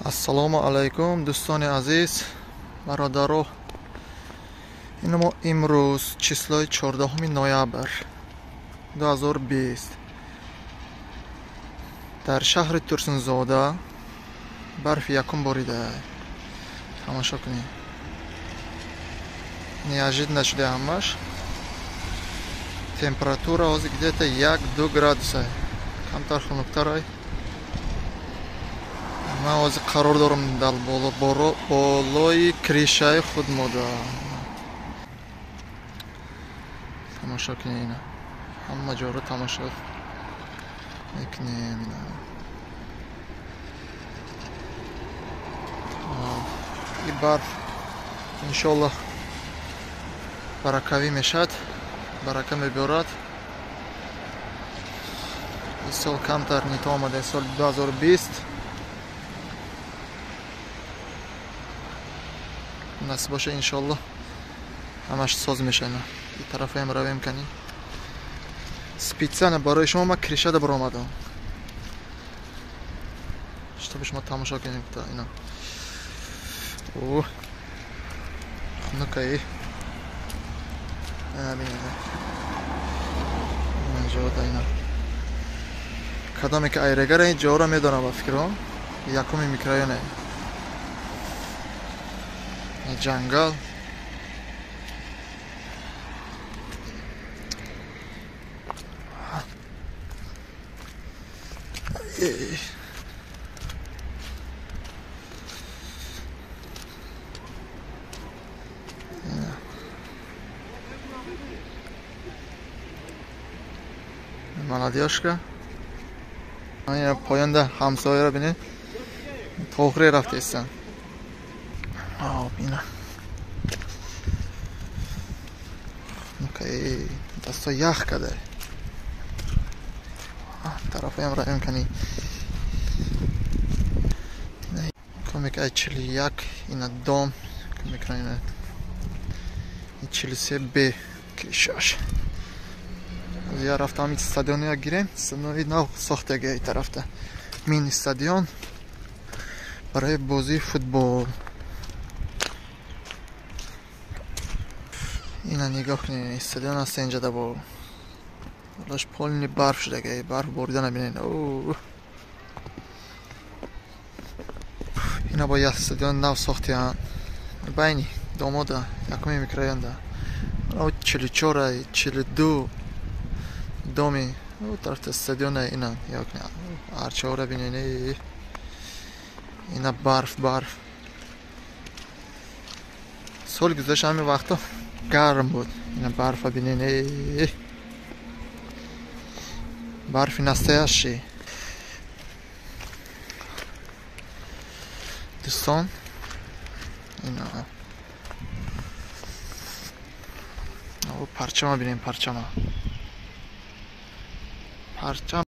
Assalomu alaykum do'stoni aziz, barodaro. ما امروز چیسلای 14 نوامبر 2020 در شهر ترسنزاده برف یکم باریده. تماشا کنید. неожиданно شده همش. температура hozir где-то 1-2 градуса. کمتر خنک‌تر. من hozir قرار دارم در بالای کریشای خود مودا. تماشا کنید اینا. همه جا رو تماشا میکنیم اینا. این برف انشالله برکوی میشد، برکه میبرد. این سال کمتر نیت آمده، سال 2020 نصیب باشه انشالله همش ساز میشه. این طرف هم رویم کنیم. سپیتسن برای شما ما کریشاده برآمدم. شما شما تماشا کنید تا اینا. اوه خنکایی. اینجا تا اینا. کدامی که ایرگر این جا را میدونم با فکرم. یکمی میکرایانه. این جنگل. مالادیاشکا این پایانده همسایه را بینید تاخری رفته ایستن. بینا اوکی دستا یخ کده. طرف هم رایم کنی کمیک ای 41 اینا دام کمیک را اینه 43 ب کشاش. یا رفتم این استادیون ها گیریم. استادیون نو ساخته گه ای طرفته مین استادیون برای بازی فوتبال. اینا نگاه کنین استادیون هست اینجا ده با ولاش پالینی برف شده گه برف بریده نبینین. اینا با یه استادیون نو ساختی هم بینی داماده یکمی میکرایند 44 42 دومی او طرف استادیون اینا یا کنه ارچه ها را بینین. اینا برف سال گذشته همین وقتا گرم بود. اینا برف بینین. برفی نسته هشی دوستان. اینا او پرچم بینین. پرچم